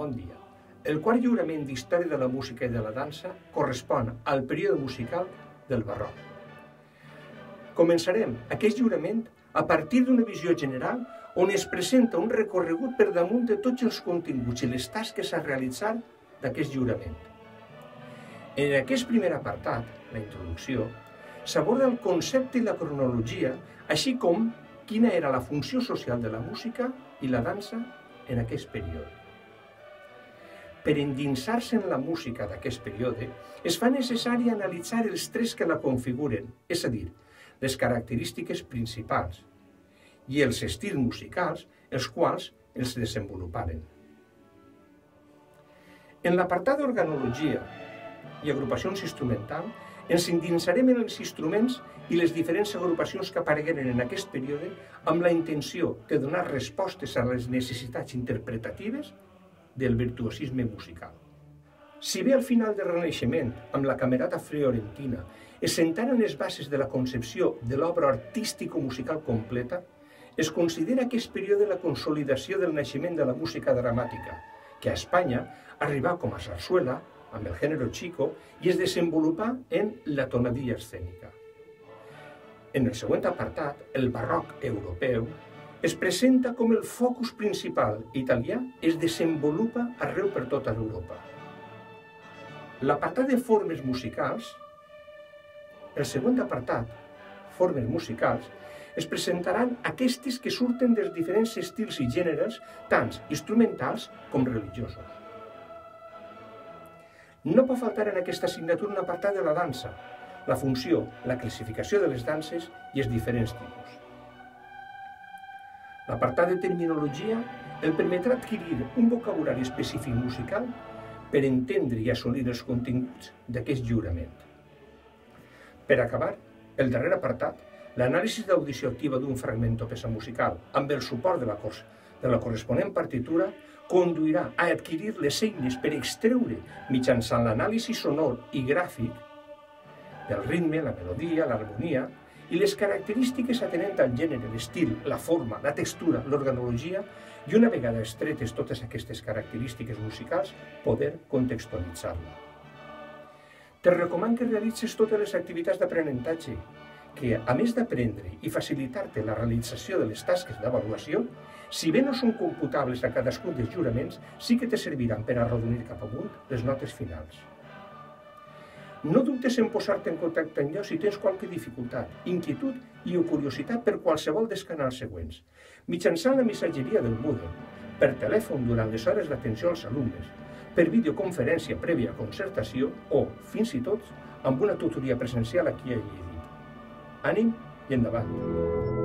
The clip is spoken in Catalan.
bon dia. El quart lliurament d'Història de la Música i de la Dansa correspon al període musical del barroc. Començarem aquest lliurament a partir d'una visió general on es presenta un recorregut per damunt de tots els continguts i les tasques a realitzar d'aquest lliurament. En aquest primer apartat, la introducció, s'aborda el concepte i la cronologia, així com quina era la funció social de la música i la dansa en aquest període. Per endinsar-se en la música d'aquest període, es fa necessari analitzar els trets que la configuren, és a dir, les característiques principals i els estils musicals els quals els desenvoluparen. En l'apartat d'organologia i agrupacions instrumentals, ens endinsarem en els instruments i les diferents agrupacions que aparegueren en aquest període amb la intenció de donar respostes a les necessitats interpretatives del virtuosisme musical. Si bé al final del Renaixement, amb la camerata fiorentina, es sentaren les bases de la concepció de l'obra artístico-musical completa, es considera aquest període la consolidació del naixement de la música dramàtica, que a Espanya arribà com a sarsuela, amb el género chico, i es desenvolupà en la tonadilla escènica. En el següent apartat, el barroc europeu es presenta com el focus principal italià es desenvolupa arreu per tota Europa. L'apartat de formes musicals, el següent apartat, formes musicals, es presentaran aquestes que surten dels diferents estils i gèneres, tant instrumentals com religiosos. No pot faltar en aquesta assignatura un apartat de la dansa, la funció, la classificació de les danses i els diferents tipus. L'apartat de terminologia el permetrà adquirir un vocabulari específic musical per entendre i assolir els continguts d'aquest lliurament. Per acabar, el darrer apartat, l'anàlisi d'audició activa d'un fragment o peça musical amb el suport de la corresponent partitura conduirà a adquirir les eines per extreure, mitjançant l'anàlisi sonor i gràfic, del ritme, la melodia, l'harmonia i les característiques atenent al gènere, l'estil, la forma, la textura, l'organologia i una vegada estretes totes aquestes característiques musicals, poder contextualitzar-la. Te recomano que realitzes totes les activitats d'aprenentatge, que, a més d'aprendre i facilitar-te la realització de les tasques d'avaluació, si bé no són computables a cadascun dels lliuraments, sí que te serviran per arrodonir cap amunt les notes finals. No dubtes en posar-te en contacte amb jo si tens qualque dificultat, inquietud i o curiositat per qualsevol dels canals següents, mitjançant la missatgeria del Moodle, per telèfon durant les hores d'atenció als alumnes, per videoconferència prèvia concertació o, fins i tot, amb una tutoria presencial aquí a Lleida. Ànim i endavant!